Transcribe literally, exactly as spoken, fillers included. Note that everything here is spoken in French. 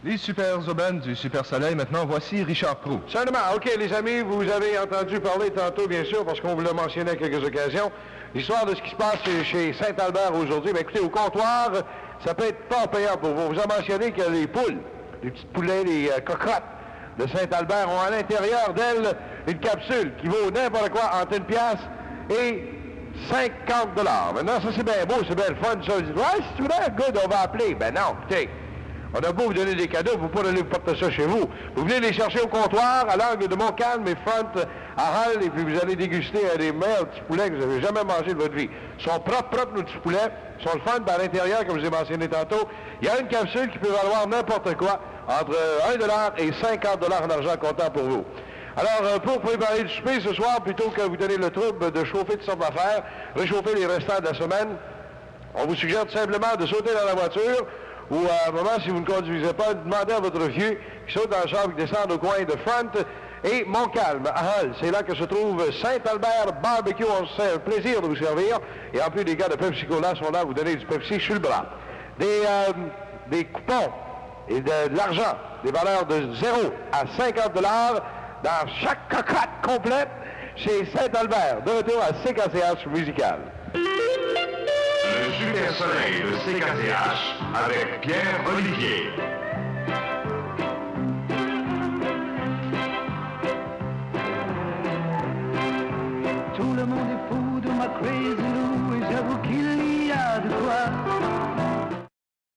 Les super urbaines du Super Soleil, maintenant, voici Richard Proulx. Seulement, OK, les amis, vous avez entendu parler tantôt, bien sûr, parce qu'on vous l'a mentionné à quelques occasions, l'histoire de ce qui se passe chez Saint-Albert aujourd'hui. Mais écoutez, au comptoir, ça peut être fort payant pour vous. On vous a mentionné que les poules, les petites poulets, les euh, cocottes de Saint-Albert ont à l'intérieur d'elles une capsule qui vaut n'importe quoi entre une pièce et cinquante dollars. Maintenant, ça, c'est bien beau, c'est bien le fun. Ça, vous dites, ouais, si tu veux, good, on va appeler. Ben non, écoutez. On a beau vous donner des cadeaux, vous ne pouvez pas aller vous porter ça chez vous. Vous venez les chercher au comptoir, à l'angle de Montcalm et Front à Hull, et puis vous allez déguster un des meilleurs petits poulets que vous n'avez jamais mangé de votre vie. Ils sont propres, propres, nos petits poulets. Ils sont le fun par l'intérieur, comme je vous ai mentionné tantôt. Il y a une capsule qui peut valoir n'importe quoi, entre un dollar et cinquante dollars en argent comptant pour vous. Alors, pour préparer le souper ce soir, plutôt que vous donner le trouble de chauffer toutes sortes d'affaires, réchauffer les restants de la semaine, on vous suggère tout simplement de sauter dans la voiture, ou à un moment, si vous ne conduisez pas, demandez à votre vieux qui saute dans la chambre, qui descende au coin de Front et Montcalm à Hull. C'est là que se trouve Saint-Albert Barbecue. C'est un plaisir de vous servir. Et en plus, les gars de Pepsi Cola sont là à vous donner du Pepsi sur le bras. Des, euh, des coupons et de, de l'argent, des valeurs de zéro à cinquante dollars dans chaque cocotte complète chez Saint-Albert. De retour à C K C H musical. Le Super Soleil de C K C H avec Pierre Olivier. Tout le monde est fou de ma Crazy Lou et j'avoue qu'il y a de quoi.